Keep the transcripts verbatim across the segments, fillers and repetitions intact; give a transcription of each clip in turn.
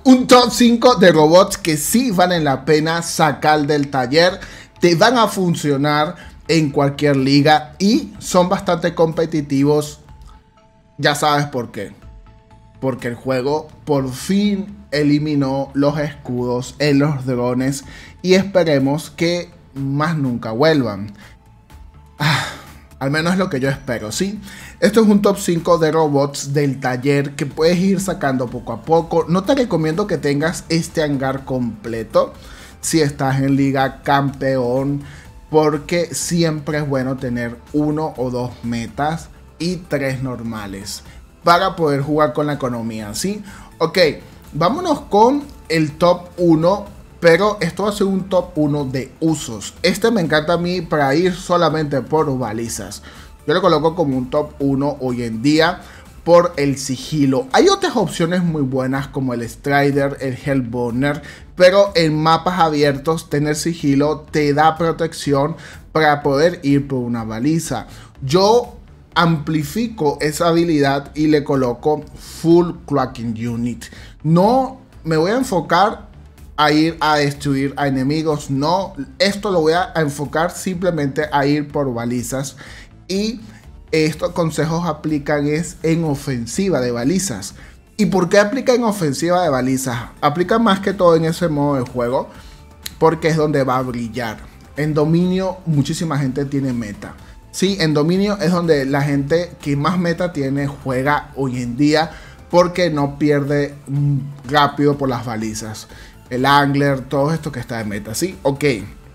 un top cinco de robots que sí valen la pena sacar del taller, te van a funcionar en cualquier liga y son bastante competitivos. Ya sabes por qué. Porque el juego por fin eliminó los escudos en los drones y esperemos que más nunca vuelvan. Ah, al menos es lo que yo espero, ¿sí? Esto es un top cinco de robots del taller que puedes ir sacando poco a poco. No te recomiendo que tengas este hangar completo si estás en liga campeón, porque siempre es bueno tener uno o dos metas y tres normales para poder jugar con la economía, ¿sí? Ok, vámonos con el top uno, pero esto va a ser un top uno de usos. Este me encanta a mí para ir solamente por balizas. Yo lo coloco como un top uno hoy en día por el sigilo. Hay otras opciones muy buenas como el Strider, el Hellburner, pero en mapas abiertos tener sigilo te da protección para poder ir por una baliza. Yo amplifico esa habilidad y le coloco Full Cloaking Unit. No me voy a enfocar a ir a destruir a enemigos, no, esto lo voy a enfocar simplemente a ir por balizas. Y estos consejos aplican es en ofensiva de balizas. ¿Y por qué aplica en ofensiva de balizas? Aplica más que todo en ese modo de juego porque es donde va a brillar. En dominio muchísima gente tiene meta. Sí, en dominio es donde la gente que más meta tiene juega hoy en día porque no pierde rápido por las balizas. El angler, todo esto que está de meta, ¿sí? Ok.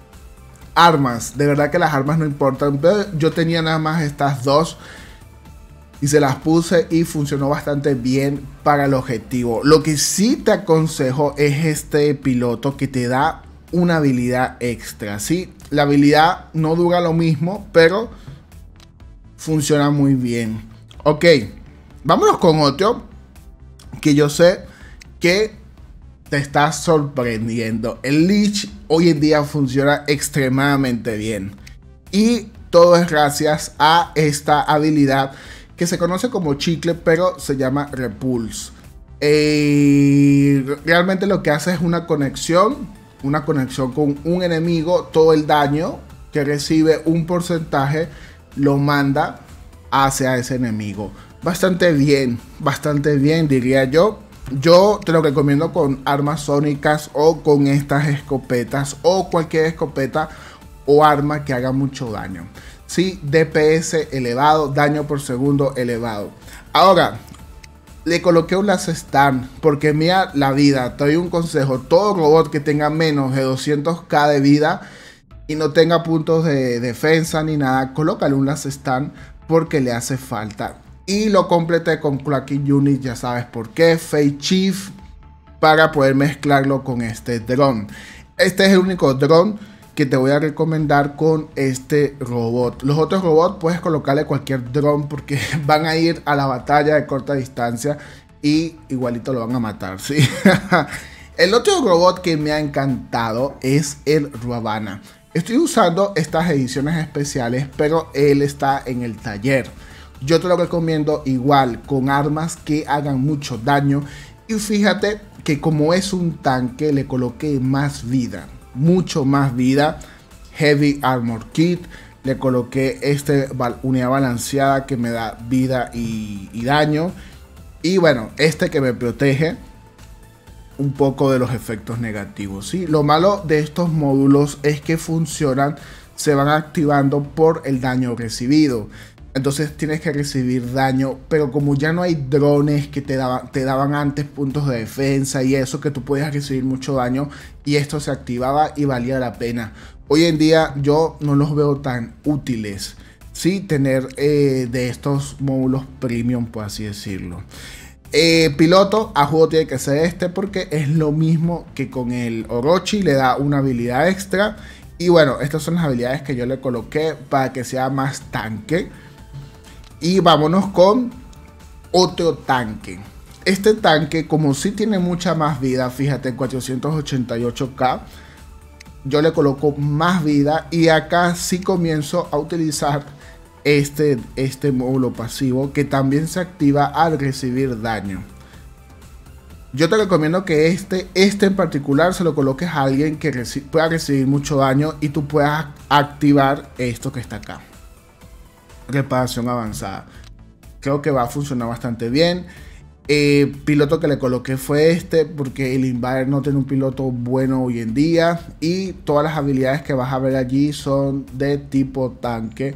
Armas, de verdad que las armas no importan, pero yo tenía nada más estas dos y se las puse y funcionó bastante bien para el objetivo. Lo que sí te aconsejo es este piloto que te da una habilidad extra, ¿sí? La habilidad no dura lo mismo, pero funciona muy bien. Ok, vámonos con otro que yo sé que te está sorprendiendo. El Leech hoy en día funciona extremadamente bien y todo es gracias a esta habilidad que se conoce como chicle, pero se llama Repulse. Eh, realmente lo que hace es una conexión, una conexión con un enemigo. Todo el daño que recibe un porcentaje lo manda hacia ese enemigo. Bastante bien, bastante bien diría yo. Yo te lo recomiendo con armas sónicas o con estas escopetas o cualquier escopeta o arma que haga mucho daño. Sí, D P S elevado, daño por segundo elevado. Ahora, le coloqué un Last Stand porque mira la vida. Te doy un consejo: todo robot que tenga menos de doscientos K de vida y no tenga puntos de defensa ni nada, colócale un Last Stand porque le hace falta. Y lo completé con Cloaking Unit, ya sabes por qué, Fate Chief, para poder mezclarlo con este dron. Este es el único dron que te voy a recomendar con este robot. Los otros robots puedes colocarle cualquier dron porque van a ir a la batalla de corta distancia y igualito lo van a matar, ¿sí? El otro robot que me ha encantado es el Ravana. Estoy usando estas ediciones especiales, pero él está en el taller. Yo te lo recomiendo igual con armas que hagan mucho daño. Y fíjate que como es un tanque le coloqué más vida, mucho más vida. Heavy Armor Kit, le coloqué este unidad balanceada que me da vida y, y daño. Y bueno, este que me protege un poco de los efectos negativos, ¿sí? Lo malo de estos módulos es que funcionan, se van activando por el daño recibido. Entonces tienes que recibir daño, pero como ya no hay drones que te daban, te daban antes puntos de defensa y eso, que tú podías recibir mucho daño y esto se activaba y valía la pena. Hoy en día yo no los veo tan útiles, sí, tener eh, de estos módulos premium, por así decirlo. Eh, piloto a juego tiene que ser este porque es lo mismo que con el Orochi, le da una habilidad extra. Y bueno, estas son las habilidades que yo le coloqué para que sea más tanque. Y vámonos con otro tanque. Este tanque, como sí tiene mucha más vida, fíjate, cuatrocientos ochenta y ocho K, yo le coloco más vida y acá sí comienzo a utilizar este, este módulo pasivo que también se activa al recibir daño. Yo te recomiendo que este, este en particular se lo coloques a alguien que reci pueda recibir mucho daño y tú puedas activar esto que está acá. Reparación avanzada. Creo que va a funcionar bastante bien. Eh, piloto que le coloqué fue este porque el Invader no tiene un piloto bueno hoy en día. Y todas las habilidades que vas a ver allí son de tipo tanque.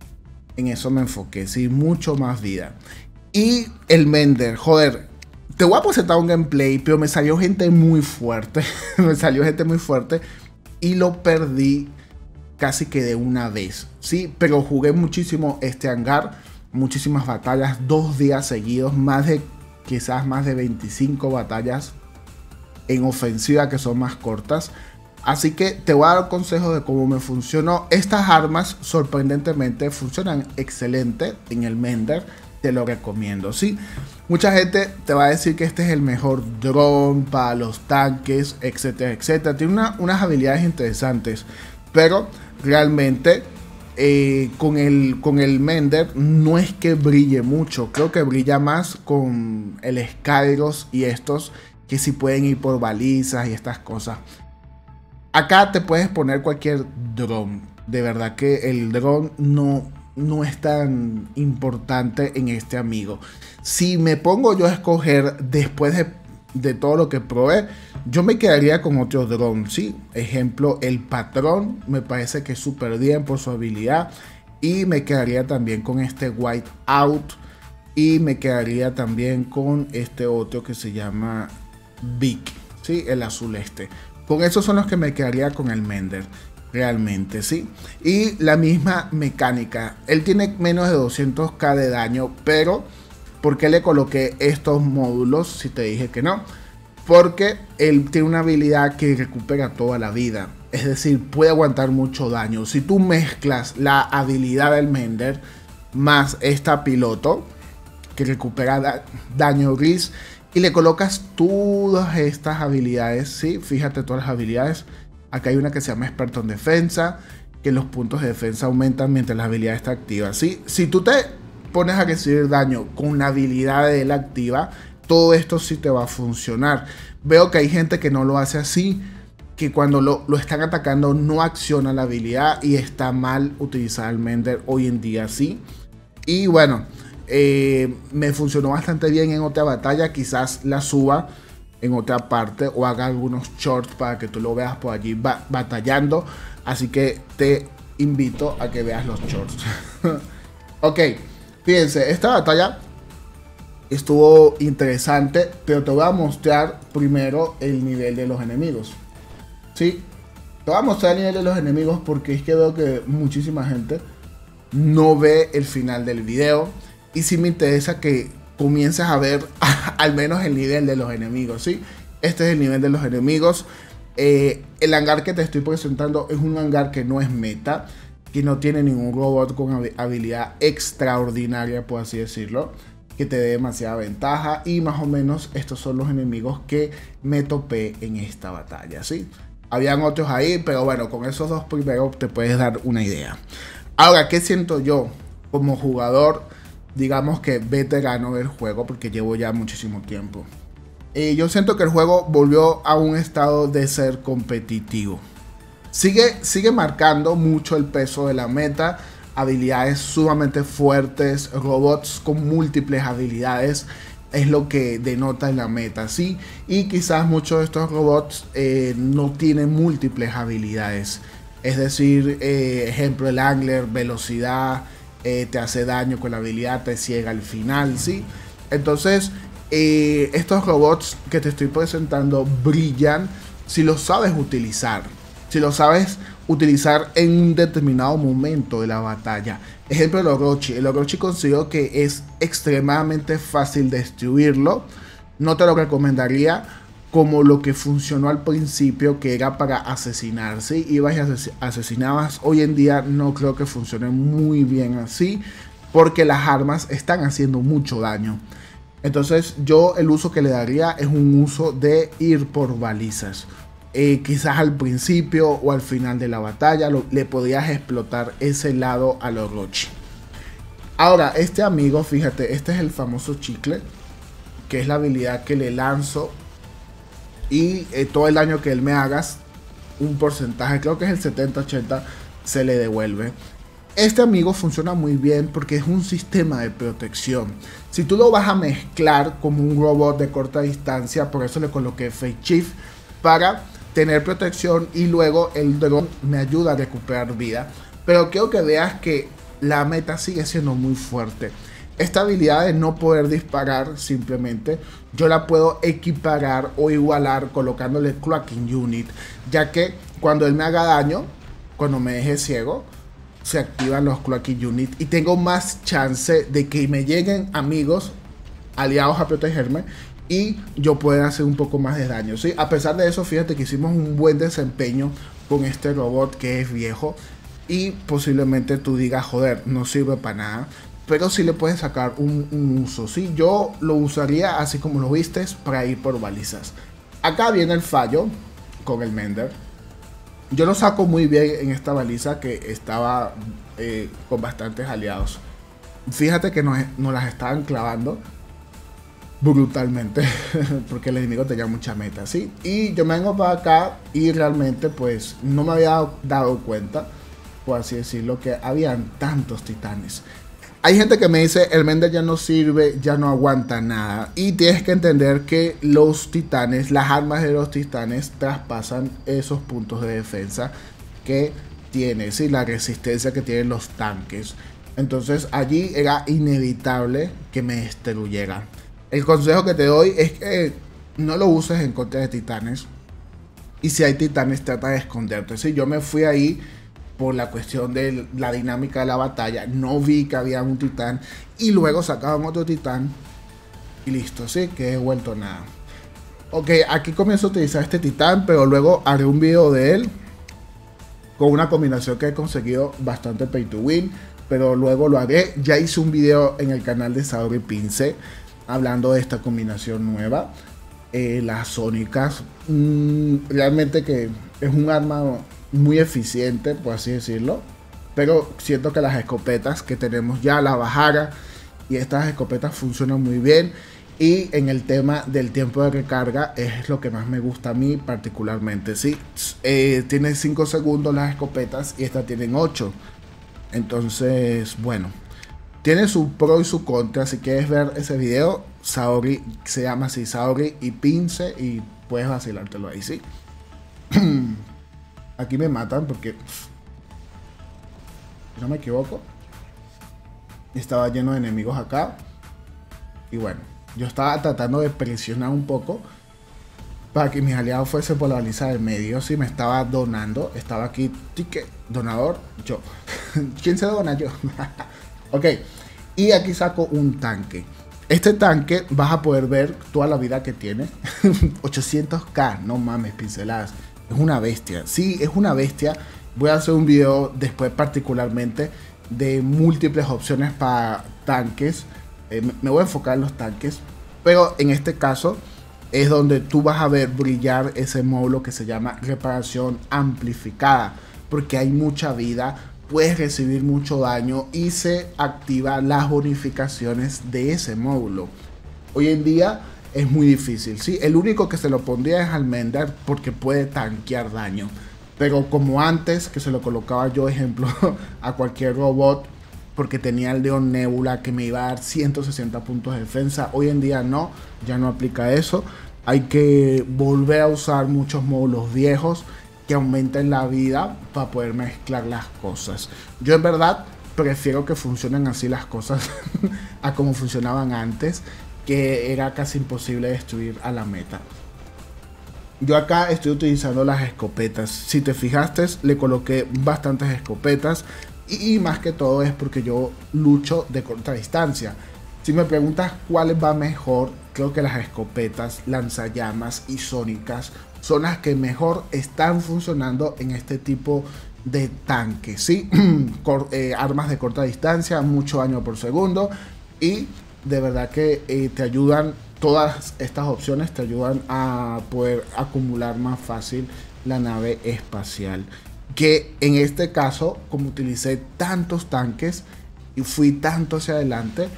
En eso me enfoqué, sí, mucho más vida. Y el Mender, joder. Te voy a presentar un gameplay, pero me salió gente muy fuerte. me salió gente muy fuerte. Y lo perdí casi que de una vez. Sí, pero jugué muchísimo este hangar. Muchísimas batallas. Dos días seguidos. Más de, quizás más de veinticinco batallas en ofensiva que son más cortas. Así que te voy a dar consejos de cómo me funcionó. Estas armas sorprendentemente funcionan excelente en el Mender. Te lo recomiendo, ¿sí? Mucha gente te va a decir que este es el mejor drone para los tanques, etcétera, etcétera. Tiene una, unas habilidades interesantes, pero realmente eh, con, el, con el Mender no es que brille mucho. Creo que brilla más con el Skyros y estos que sí pueden ir por balizas y estas cosas. Acá te puedes poner cualquier drone. De verdad que el drone no... no es tan importante en este amigo. Si me pongo yo a escoger después de, de todo lo que probé, yo me quedaría con otro drone, ¿sí? Ejemplo, el Patrón me parece que es súper bien por su habilidad. Y me quedaría también con este White Out. Y me quedaría también con este otro que se llama Vic, ¿sí? El azul este. Con esos son los que me quedaría con el Mender. Realmente, sí. Y la misma mecánica. Él tiene menos de doscientos K de daño. Pero, ¿por qué le coloqué estos módulos? Si te dije que no. Porque él tiene una habilidad que recupera toda la vida. Es decir, puede aguantar mucho daño. Si tú mezclas la habilidad del Mender más esta piloto, que recupera da daño gris, y le colocas todas estas habilidades, ¿sí? Fíjate todas las habilidades. Acá hay una que se llama experto en defensa, que los puntos de defensa aumentan mientras la habilidad está activa, ¿sí? Si tú te pones a recibir daño con la habilidad de él activa, todo esto sí te va a funcionar. Veo que hay gente que no lo hace así, que cuando lo, lo están atacando no acciona la habilidad y está mal utilizar el Mender hoy en día, ¿sí? Y bueno, eh, me funcionó bastante bien en otra batalla, quizás la suba en otra parte o haga algunos shorts para que tú lo veas por allí ba batallando, así que te invito a que veas los shorts. Ok, fíjense, esta batalla estuvo interesante, pero te voy a mostrar primero el nivel de los enemigos. Sí, te voy a mostrar el nivel de los enemigos porque es que veo que muchísima gente no ve el final del video y sí me interesa que comiences a ver al menos el nivel de los enemigos, ¿sí? Este es el nivel de los enemigos. Eh, el hangar que te estoy presentando es un hangar que no es meta, que no tiene ningún robot con habilidad extraordinaria, por así decirlo, que te dé demasiada ventaja. Y más o menos estos son los enemigos que me topé en esta batalla, ¿sí? Habían otros ahí, pero bueno, con esos dos primeros te puedes dar una idea. Ahora, ¿qué siento yo como jugador? Digamos que veterano del juego, porque llevo ya muchísimo tiempo. Y yo siento que el juego volvió a un estado de ser competitivo. Sigue, sigue marcando mucho el peso de la meta. Habilidades sumamente fuertes, robots con múltiples habilidades. Es lo que denota en la meta, ¿sí? Y quizás muchos de estos robots eh, no tienen múltiples habilidades. Es decir, eh, ejemplo, el Angler, velocidad... Eh, te hace daño con la habilidad, te ciega al final, ¿sí? Entonces, eh, estos robots que te estoy presentando brillan si los sabes utilizar. Si los sabes utilizar en un determinado momento de la batalla. Ejemplo, el Orochi. El Orochi considero que es extremadamente fácil destruirlo. No te lo recomendaría como lo que funcionó al principio, que era para asesinar, ¿sí? Ibas y ases asesinabas. Hoy en día no creo que funcione muy bien así, porque las armas están haciendo mucho daño. Entonces yo el uso que le daría es un uso de ir por balizas. Eh, quizás al principio o al final de la batalla lo, le podrías explotar ese lado al Orochi. Ahora, este amigo, fíjate, este es el famoso chicle, que es la habilidad que le lanzo y eh, todo el daño que él me haga, un porcentaje, creo que es el setenta ochenta, se le devuelve. Este amigo funciona muy bien porque es un sistema de protección. Si tú lo vas a mezclar como un robot de corta distancia, por eso le coloqué Fake Shift, para tener protección, y luego el dron me ayuda a recuperar vida. Pero quiero que veas que la meta sigue siendo muy fuerte. Esta habilidad de no poder disparar, simplemente yo la puedo equiparar o igualar colocándole Cloaking Unit, ya que cuando él me haga daño, cuando me deje ciego, se activan los Cloaking Unit y tengo más chance de que me lleguen amigos aliados a protegerme y yo pueda hacer un poco más de daño, ¿sí? A pesar de eso, fíjate que hicimos un buen desempeño con este robot que es viejo y posiblemente tú digas, joder, no sirve para nada, pero sí le puedes sacar un, un uso, ¿sí? Yo lo usaría así como lo vistes, para ir por balizas. Acá viene el fallo con el Mender. Yo lo saco muy bien en esta baliza que estaba eh, con bastantes aliados. Fíjate que nos, nos las estaban clavando brutalmente porque el enemigo tenía mucha meta, ¿sí? Y yo me vengo para acá y realmente pues no me había dado, dado cuenta, por así decirlo, que habían tantos titanes. Hay gente que me dice, el Mender ya no sirve, ya no aguanta nada. Y tienes que entender que los titanes, las armas de los titanes traspasan esos puntos de defensa que tiene, ¿sí? La resistencia que tienen los tanques. Entonces allí era inevitable que me destruyera. El consejo que te doy es que no lo uses en contra de titanes. Y si hay titanes, trata de esconderte. ¿Sí? Yo me fui ahí por la cuestión de la dinámica de la batalla, no vi que había un titán y luego sacaban otro titán y listo, sí, que he vuelto nada. Ok, aquí comienzo a utilizar este titán, pero luego haré un video de él con una combinación que he conseguido bastante pay to win, pero luego lo haré. Ya hice un video en el canal de Saori Pince hablando de esta combinación nueva, eh, las sónicas, mmm, realmente que es un arma muy eficiente, por así decirlo, pero siento que las escopetas que tenemos ya, la Bajara y estas escopetas funcionan muy bien, y en el tema del tiempo de recarga es lo que más me gusta a mí particularmente, ¿sí? Eh, tiene cinco segundos las escopetas y estas tienen ocho, entonces bueno, tiene su pro y su contra. Si quieres ver ese video, Saori, se llama así, Saori y Pince, y puedes vacilártelo ahí, ¿sí? Aquí me matan porque, si no me equivoco, estaba lleno de enemigos acá. Y bueno, yo estaba tratando de presionar un poco para que mis aliados fuesen por la baliza del medio. Si me estaba donando, estaba aquí, ticket, donador, yo. ¿Quién se dona? Yo. Ok, y aquí saco un tanque. Este tanque vas a poder ver toda la vida que tiene. ochocientos K, no mames, pinceladas. Es una bestia, sí, es una bestia. Voy a hacer un video después particularmente de múltiples opciones para tanques. eh, Me voy a enfocar en los tanques, pero en este caso es donde tú vas a ver brillar ese módulo que se llama reparación amplificada, porque hay mucha vida, puedes recibir mucho daño y se activan las bonificaciones de ese módulo. Hoy en día es muy difícil, ¿sí? El único que se lo pondría es al Mender porque puede tanquear daño. Pero como antes, que se lo colocaba yo, ejemplo, a cualquier robot, porque tenía el León Nebula que me iba a dar ciento sesenta puntos de defensa. Hoy en día no, ya no aplica eso. Hay que volver a usar muchos módulos viejos que aumenten la vida para poder mezclar las cosas. Yo en verdad prefiero que funcionen así las cosas a como funcionaban antes, que era casi imposible destruir a la meta. Yo acá estoy utilizando las escopetas. Si te fijaste, le coloqué bastantes escopetas, y, y más que todo es porque yo lucho de corta distancia. Si me preguntas cuál va mejor, creo que las escopetas, lanzallamas y sónicas son las que mejor están funcionando en este tipo de tanques, ¿sí? Cor eh, armas de corta distancia, mucho daño por segundo, y de verdad que eh, te ayudan, todas estas opciones te ayudan a poder acumular más fácil la nave espacial. Que en este caso, como utilicé tantos tanques y fui tanto hacia adelante,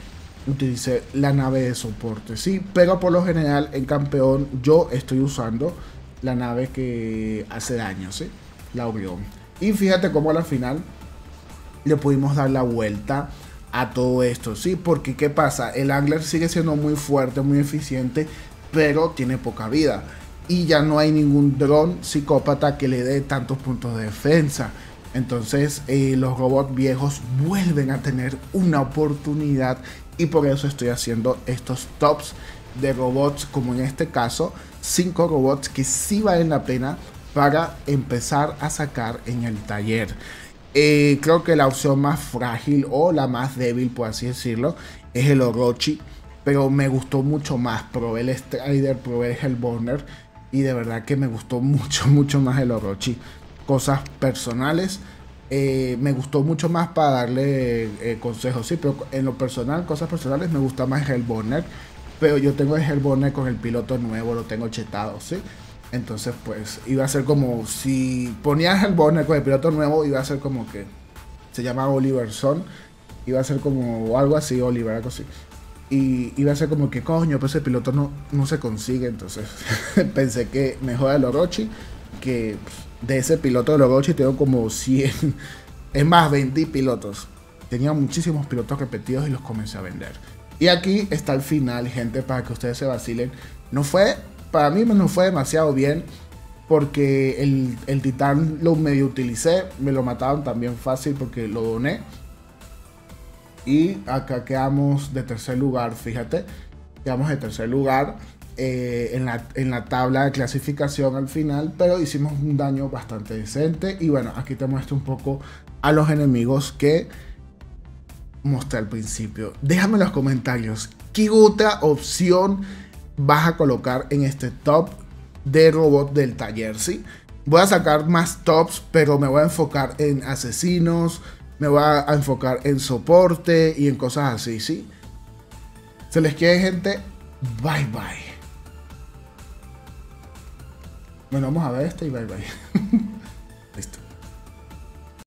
utilicé la nave de soporte, sí, pero por lo general en campeón yo estoy usando la nave que hace daño, sí, la Orión. Y fíjate cómo a la final le pudimos dar la vuelta a todo esto, sí, porque ¿qué pasa? El Angler sigue siendo muy fuerte, muy eficiente, pero tiene poca vida. Y ya no hay ningún dron psicópata que le dé tantos puntos de defensa. Entonces eh, los robots viejos vuelven a tener una oportunidad. Y por eso estoy haciendo estos tops de robots, como en este caso, cinco robots que sí valen la pena para empezar a sacar en el taller. Eh, creo que la opción más frágil o la más débil, por así decirlo, es el Orochi. Pero me gustó mucho más. Probé el Strider, probé el Hellborner. Y de verdad que me gustó mucho, mucho más el Orochi. Cosas personales. Eh, me gustó mucho más para darle eh, consejos. Sí, pero en lo personal, cosas personales, me gusta más el Hellborner. Pero yo tengo el Hellborner con el piloto nuevo, lo tengo chetado, ¿sí? Entonces, pues, iba a ser como si ponía el Hellborner con el piloto nuevo, iba a ser como que se llama Oliver Son. Iba a ser como algo así, Oliver, algo así. Y iba a ser como que coño, pues el piloto no, no se consigue. Entonces pensé que mejor el Orochi, que de ese piloto del Orochi tengo como cien, es más, veinte pilotos. Tenía muchísimos pilotos repetidos y los comencé a vender. Y aquí está el final, gente, para que ustedes se vacilen. No fue, para mí no fue demasiado bien, porque el, el titán lo medio utilicé, me lo mataron también fácil porque lo doné. Y acá quedamos de tercer lugar, fíjate, quedamos de tercer lugar eh, en, la, en la tabla de clasificación al final, pero hicimos un daño bastante decente. Y bueno, aquí te muestro un poco a los enemigos que mostré al principio. Déjame en los comentarios qué otra opción vas a colocar en este top de robot del taller, ¿sí? Voy a sacar más tops, pero me voy a enfocar en asesinos, me voy a enfocar en soporte y en cosas así, ¿sí? Se les quiere, gente. Bye, bye. Bueno, vamos a ver este y bye, bye. Listo.